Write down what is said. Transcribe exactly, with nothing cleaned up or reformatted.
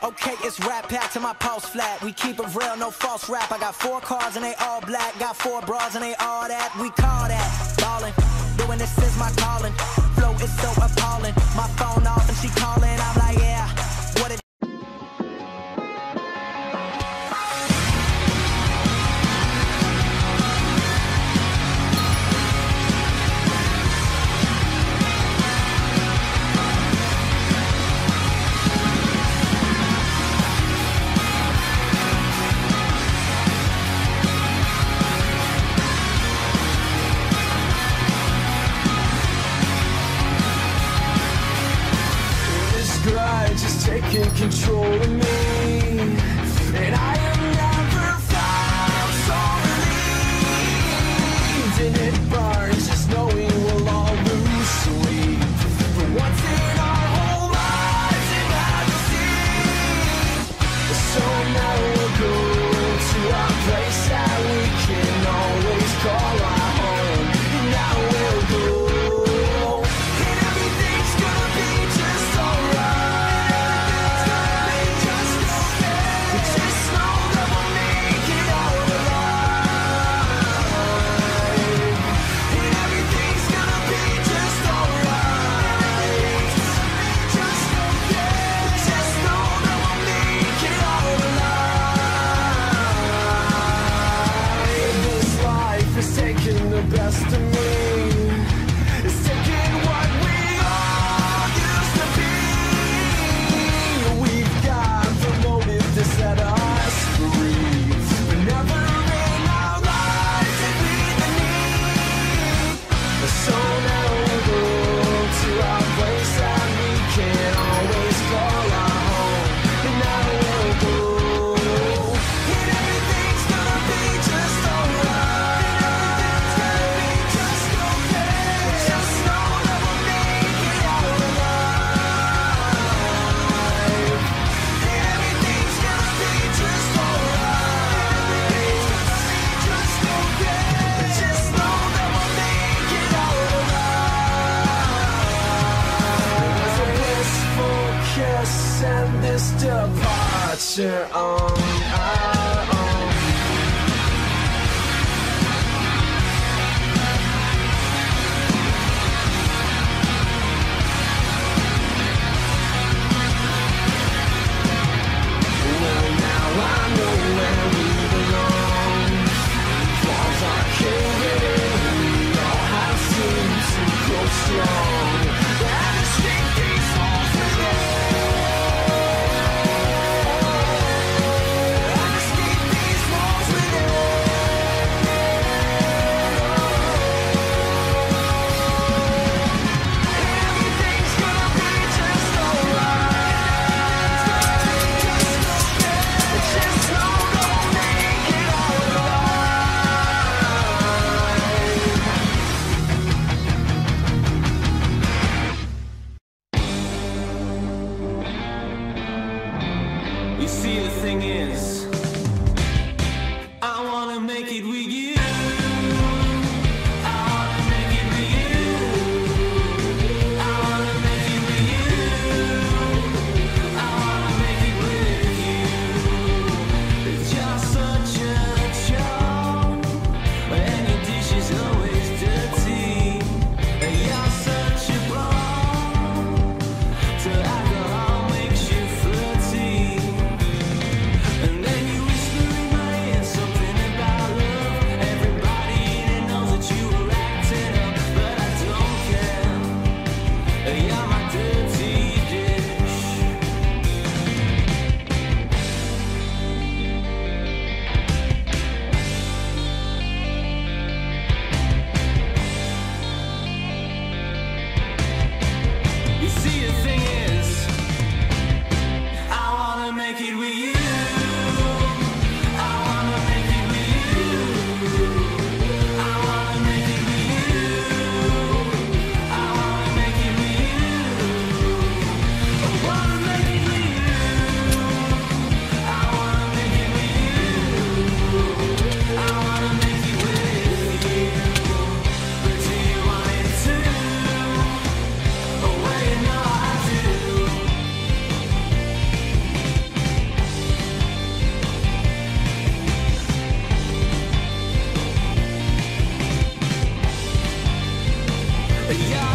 Okay, it's Rat Pack to my pulse flat. We keep it real, no false rap. I got four cars and they all black. Got four bras and they all that. We call that ballin'. Doing this is my calling. Flow is so appalling. My phone off and she calling. I'm like, yeah, what it just taking control of me, and I am never felt so relieved. And it burns just knowing we'll all lose sleep for once in our whole lives in majesty. So now we'll go to a place that we can always call our home. And now we'll go. And this departure on our own. Well, now I know where we belong. Walls are caving in, we all have seemed to grow strong. And the street keeps falls within. Yeah.